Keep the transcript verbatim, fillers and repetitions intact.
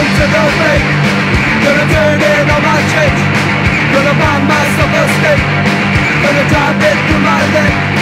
to the fate. Gonna turn in all my change. Gonna find myself a state. Gonna drive it through my leg.